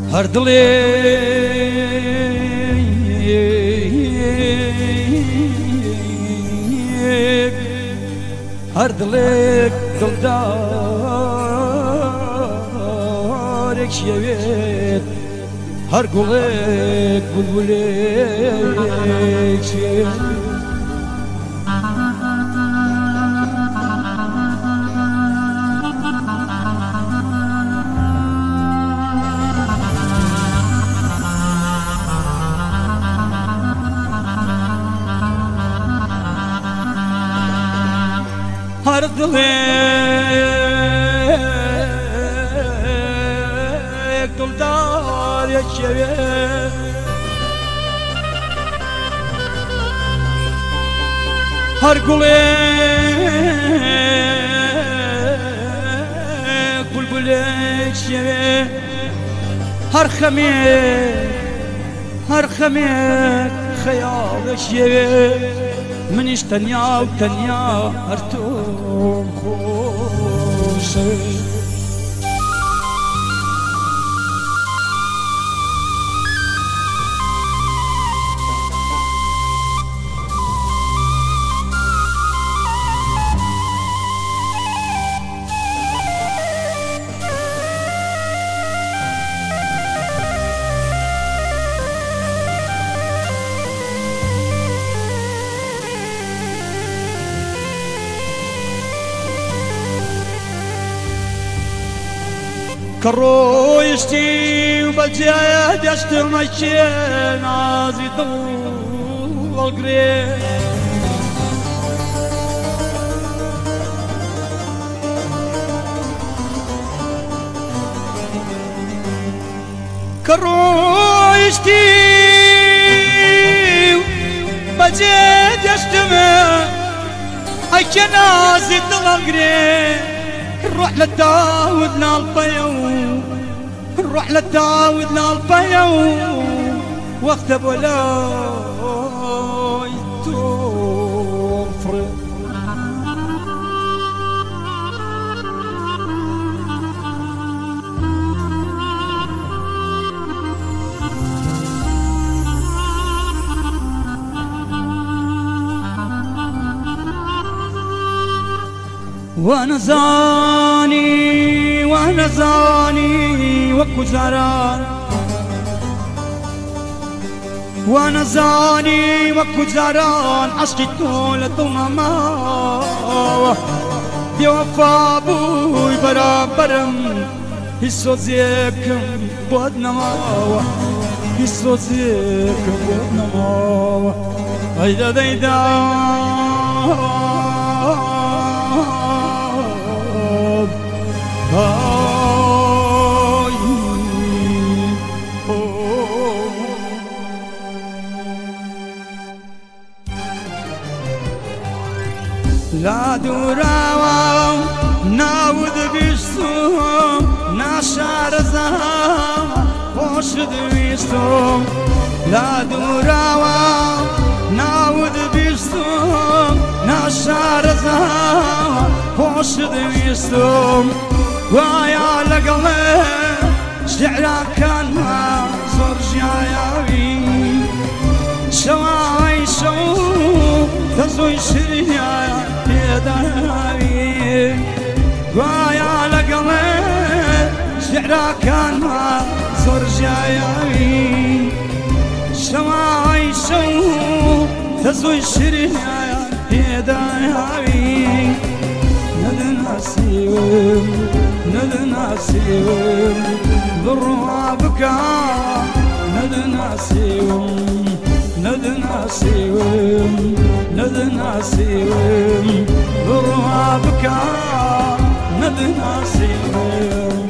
هر دلێک هر دلێک دڵدارێک شەوێت هر گوڵێک بولبولێک شێت هر دلێک دڵدارێک شەوێت هەر گوڵێک بولبولێک شەوێت هەر خەمێک خەیاڵێک شەوێت منیش تەنیا و تەنیا هەر تۆم خۆشە كرويشتي وبالجاية دشتر مشين عازي طول القريب كرويشتي وبالجاية دشتر مشين عازي طول القريب نروح للداود للبيوم نروح للداود للبيوم واختب ولا يتوفر وانا زاني وكو زاران وانا زاني وكو زاران عشقي طولة وماما بوفا ابوي برابرم هسو زيكم بودنا ماوا هسو زيكم بودنا ماوا هيدا ديدا لا دوراوام ناود بیستم نشارزم خوش دویستم لا دوراوام ناود بیستم نشارزم خوش دویستم ويا لقلي شعرا كان ما زور جاياوي شواي شو تزوي شريا يداوي ويا لقلي شعرا كان ما زور جاياوي شواي شو تزوي شريا يداوي ندنا سيوم ضرها بكا ندنا سيوم ضرها بكا ندنا سيوم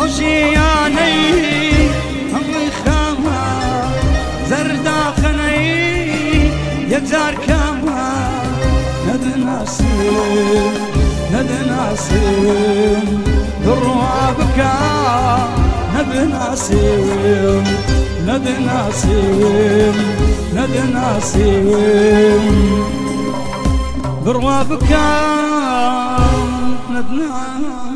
روجياني أمي خاما زردا خني يجار كاما ندناسيم دروابك ندناسيم دروابك ندناسيم